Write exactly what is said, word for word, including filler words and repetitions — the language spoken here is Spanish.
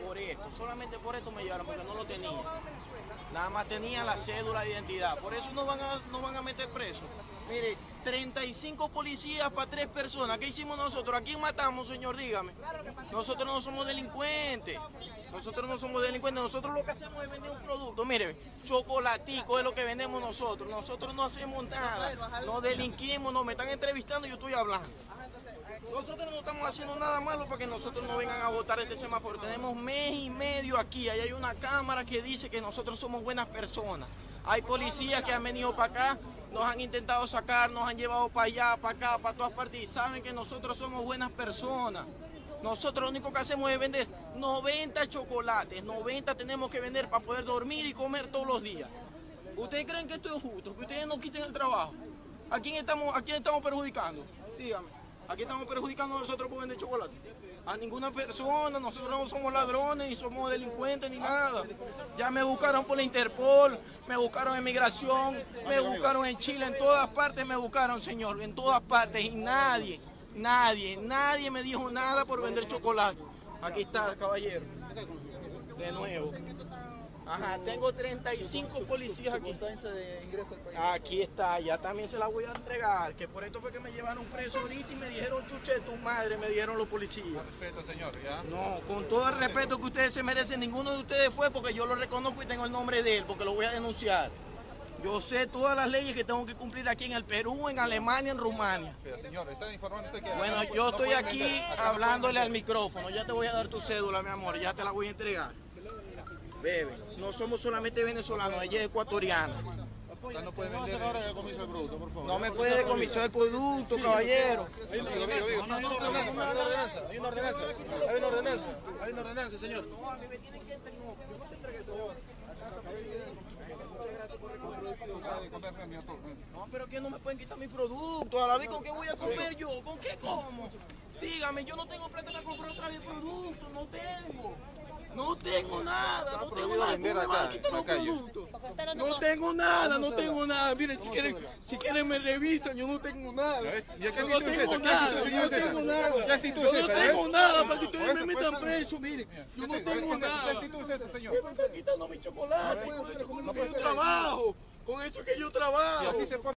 por esto, solamente por esto me llevaron, porque no lo tenía. Nada más tenía la cédula de identidad, por eso no van a, no van a meter preso. Mire, treinta y cinco policías para tres personas. ¿Qué hicimos nosotros? ¿A quién matamos, señor? Dígame. Nosotros no somos delincuentes. Nosotros no somos delincuentes. Nosotros lo que hacemos es vender un producto. Mire, chocolatico es lo que vendemos nosotros. Nosotros no hacemos nada. No delinquimos, no me están entrevistando y yo estoy hablando. Nosotros no estamos haciendo nada malo para que nosotros no vengan a votar este semáforo. Tenemos mes y medio aquí. Ahí hay una cámara que dice que nosotros somos buenas personas. Hay policías que han venido para acá, nos han intentado sacar, nos han llevado para allá, para acá, para todas partes y saben que nosotros somos buenas personas. Nosotros lo único que hacemos es vender noventa chocolates, noventa tenemos que vender para poder dormir y comer todos los días. ¿Ustedes creen que esto es justo? ¿Que ustedes nos quiten el trabajo? ¿A quién estamos, a quién estamos perjudicando? Dígame. ¿A quién estamos perjudicando nosotros por vender chocolate? A ninguna persona, nosotros no somos ladrones, ni somos delincuentes, ni nada. Ya me buscaron por la Interpol, me buscaron en migración, me buscaron en Chile, en todas partes me buscaron, señor, en todas partes, y nadie, nadie, nadie me dijo nada por vender chocolate. Aquí está, caballero, de nuevo. Ajá, tengo treinta y cinco policías aquí. Aquí está, ya también se la voy a entregar, que por esto fue que me llevaron preso ahorita y me dijeron, chuche de tu madre, me dijeron los policías. Respeto, señor, ¿ya? No, con todo el respeto que ustedes se merecen, ninguno de ustedes fue porque yo lo reconozco y tengo el nombre de él, porque lo voy a denunciar. Yo sé todas las leyes que tengo que cumplir aquí en el Perú, en Alemania, en Rumania. Pero, señor, ¿está informando usted que Bueno, acá no, yo no estoy puede aquí vender, acá hablándole no al micrófono, ya te voy a dar tu cédula, mi amor, ya te la voy a entregar. Bebe, no somos solamente venezolanos, ella es ecuatoriana. Usted no puede vender ahora el decomiso del producto, por favor. No me puede decomisar el producto, caballero. Hay una ordenanza, hay una ordenanza, hay una ordenanza, hay una ordenanza, hay una ordenanza, señor. No, a mí me tienen que entregar, no, yo no te entregué todo. No, pero que no me pueden quitar mi producto. A la vez, ¿con qué voy a comer yo? ¿Con qué como? Dígame, yo no tengo plata para comprar otra vez producto, no tengo. No tengo nada, no tengo nada. ¿Cómo me van a quitar los productos? No tengo nada, no tengo nada. Miren, si quieren, si quieren me revisan, yo no tengo nada. Yo no tengo nada, yo no tengo nada. Yo no tengo nada para que ustedes me metan preso, miren. Yo no tengo nada. Me están quitando mi chocolate, con eso que yo trabajo, con eso que yo trabajo.